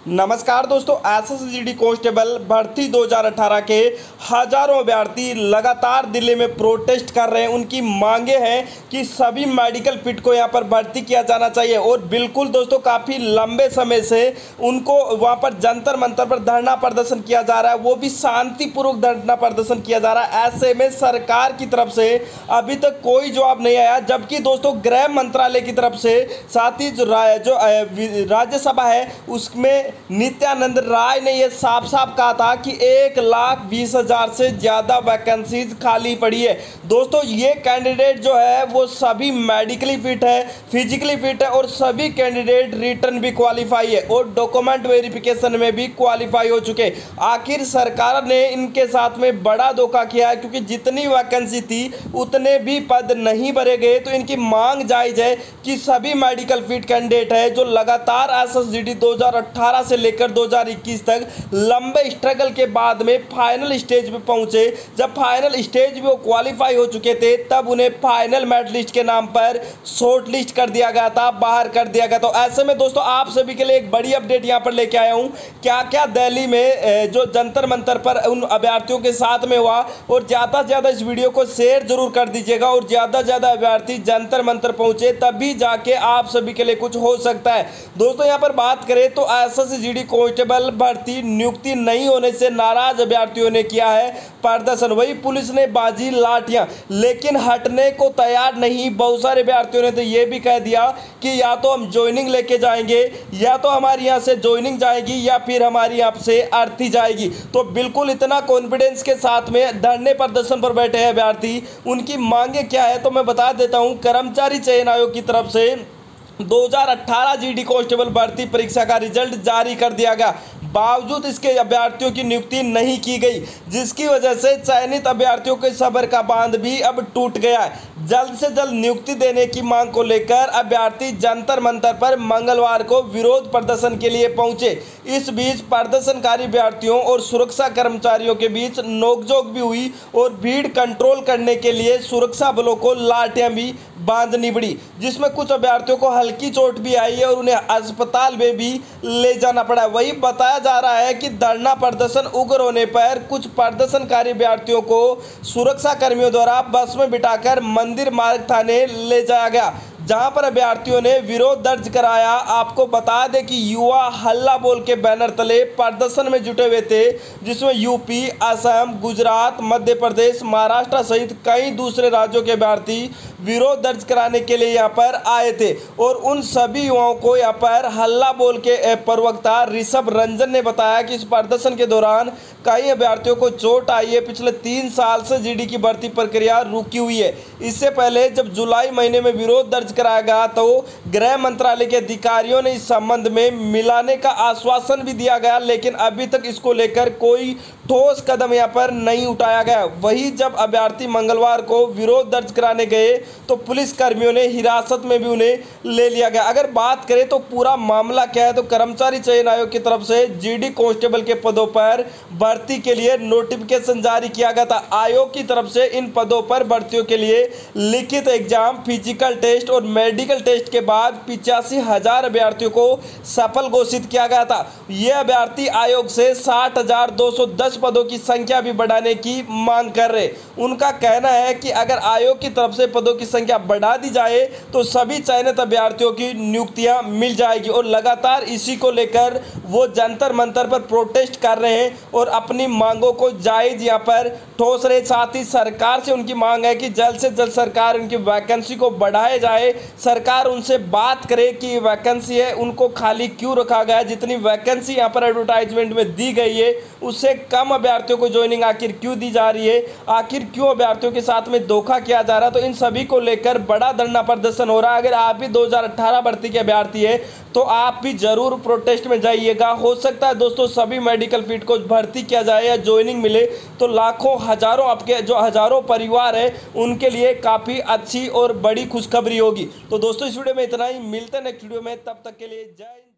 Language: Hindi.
नमस्कार दोस्तों, एसएसजीडी कांस्टेबल भर्ती 2018 के हजारों अभ्यर्थी लगातार दिल्ली में प्रोटेस्ट कर रहे हैं। उनकी मांगे हैं कि सभी मेडिकल फिट को यहां पर भर्ती किया जाना चाहिए और बिल्कुल दोस्तों काफ़ी लंबे समय से उनको वहां पर जंतर मंतर पर धरना प्रदर्शन किया जा रहा है, वो भी शांतिपूर्वक धरना प्रदर्शन किया जा रहा है। ऐसे में सरकार की तरफ से अभी तक कोई जवाब नहीं आया, जबकि दोस्तों गृह मंत्रालय की तरफ से साथ ही जो राज्यसभा है उसमें नित्यानंद राय ने यह साफ साफ कहा था कि 1,20,000 से ज़्यादा वैकेंसीज खाली पड़ी है। दोस्तों ये कैंडिडेट जो है वो सभी मेडिकली फिट है, फिजिकली फिट है और सभी कैंडिडेट रिटर्न भी क्वालिफाई है और डॉक्यूमेंट वेरिफिकेशन में भी क्वालिफाई हो चुके। आखिर सरकार ने इनके साथ में बड़ा धोखा किया है, क्योंकि जितनी वैकेंसी थी उतने भी पद नहीं भरे गए। तो इनकी मांग जायज़ है कि सभी मेडिकल फिट कैंडिडेट है जो लगातार एसएसजीडी 2018 से लेकर 2021 तक लंबे स्ट्रगल के बाद में फाइनल स्टेज पे पहुंचे। जब फाइनल स्टेज पे वो क्वालिफाई हो चुके थे तब उन्हें फाइनल मेरिट लिस्ट के नाम पर शॉर्ट लिस्ट कर दिया गया था, बाहर कर दिया गया। तो ऐसे में दोस्तों आप सभी के लिए एक बड़ी अपडेट यहां पर लेके आया हूं, क्या क्या दिल्ली में जो जंतर मंतर पर उन अभ्यर्थियों के साथ में हुआ। और ज़्यादा से ज़्यादा इस वीडियो को शेयर जरूर कर दीजिएगा और ज़्यादा से ज़्यादा अभ्यर्थी जंतर मंतर पहुंचे, तभी जाके आप सभी के लिए कुछ हो सकता है। दोस्तों यहाँ पर बात करें तो एसएसजीडी कांस्टेबल भर्ती नियुक्ति नहीं होने से नाराज अभ्यर्थियों ने किया है प्रदर्शन। वही पुलिस ने बाजी लाठियां, लेकिन हटने को तैयार नहीं। बहुत सारे अभ्यर्थियों ने तो ये भी कह दिया कि या तो हम ज्वाइनिंग लेके जाएंगे, या तो हमारी यहाँ से ज्वाइनिंग जाएगी, या फिर हमारी यहाँ से अर्थी जाएगी। तो बिल्कुल इतना कॉन्फिडेंस के साथ में धरने प्रदर्शन पर बैठे हैं अभ्यर्थी। उनकी मांगे क्या है तो मैं बता देता हूँ। कर्मचारी चयन आयोग की तरफ से 2018 जीडी कांस्टेबल भर्ती परीक्षा का रिजल्ट जारी कर दिया गया, बावजूद इसके अभ्यर्थियों की नियुक्ति नहीं की गई, जिसकी वजह से चयनित अभ्यर्थियों के सब्र का बांध भी अब टूट गया है। जल्द से जल्द नियुक्ति देने की मांग को लेकर अभ्यर्थी जंतर मंतर पर मंगलवार को विरोध प्रदर्शन के लिए पहुंचे। इस बीच प्रदर्शनकारी अभ्यर्थियों और सुरक्षा कर्मचारियों के बीच नोकझोंक भी हुई और भीड़ कंट्रोल करने के लिए सुरक्षा बलों को लाठियां भी बांधनी पड़ी, जिसमें कुछ अभ्यर्थियों को हल्की चोट भी आई है और उन्हें अस्पताल में भी ले जाना पड़ा। वही बताया जा रहा है कि धरना प्रदर्शन उग्र होने पर कुछ प्रदर्शनकारी अभ्यर्थियों को सुरक्षा कर्मियों द्वारा बस में बिठाकर मंदिर मार्ग थाने ले जाया गया, जहां पर अभ्यर्थियों ने विरोध दर्ज कराया। आपको बता दें कि युवा हल्ला बोल के बैनर तले प्रदर्शन में जुटे हुए थे, जिसमें यूपी, असम, गुजरात, मध्य प्रदेश, महाराष्ट्र सहित कई दूसरे राज्यों के अभ्यर्थी विरोध दर्ज कराने के लिए यहां पर आए थे। और उन सभी युवाओं को यहां पर हल्ला बोल के प्रवक्ता ऋषभ रंजन ने बताया कि इस प्रदर्शन के दौरान कई अभ्यर्थियों को चोट आई है। पिछले 3 साल से जीडी की भर्ती प्रक्रिया रुकी हुई है। इससे पहले जब जुलाई महीने में विरोध दर्ज कराया गया तो गृह मंत्रालय के अधिकारियों ने इस संबंध में मिलाने का आश्वासन भी दिया गया, लेकिन अभी तक इसको लेकर कोई ठोस कदम यहां पर नहीं उठाया गया। वही जब अभ्यर्थी मंगलवार को विरोध दर्ज कराने गए तो पुलिस कर्मियों ने हिरासत में भी उन्हें ले लिया गया। अगर बात करें तो पूरा मामला क्या है, तो कर्मचारी चयन आयोग की तरफ से जीडी कांस्टेबल के पदों पर भर्ती के लिए नोटिफिकेशन जारी किया गया था। आयोग की तरफ से इन पदों पर भर्तियों के लिए लिखित एग्जाम, फिजिकल टेस्ट और मेडिकल टेस्ट के बाद 85,000 अभ्यर्थियों को सफल घोषित किया गया था। यह अभ्यर्थी आयोग से 60,210 पदों की संख्या भी बढ़ाने की मांग कर रहे। उनका कहना है कि अगर आयोग की तरफ से पदों की संख्या बढ़ा दी जाए तो सभी चयनित अभ्यर्थियों की नियुक्तियां मिल जाएगी। और लगातार इसी को लेकर वो जंतर मंतर पर प्रोटेस्ट कर रहे हैं और अपनी मांगों को जायज यहाँ पर ठोस रहे। साथ ही सरकार से उनकी मांग है कि जल्द से जल्द सरकार उनकी वैकेंसी को बढ़ाए जाए। सरकार उनसे बात करे कि वैकेंसी है उनको खाली क्यों रखा गया है। जितनी वैकेंसी यहाँ पर एडवर्टाइजमेंट में दी गई है उससे कम अभ्यर्थियों को ज्वाइनिंग आखिर क्यों दी जा रही है, आखिर क्यों अभ्यर्थियों के साथ में धोखा किया जा रहा है। तो इन सभी को लेकर बड़ा धरना प्रदर्शन हो रहा है। अगर आप भी 2018 भर्ती के अभ्यर्थी है तो आप भी जरूर प्रोटेस्ट में जाइएगा। हो सकता है दोस्तों सभी मेडिकल फील्ड को भर्ती किया जाए या ज्वाइनिंग मिले तो लाखों हजारों आपके जो हजारों परिवार है उनके लिए काफ़ी अच्छी और बड़ी खुशखबरी होगी। तो दोस्तों इस वीडियो में इतना ही, मिलते हैं नेक्स्ट वीडियो में, तब तक के लिए जय हिंद।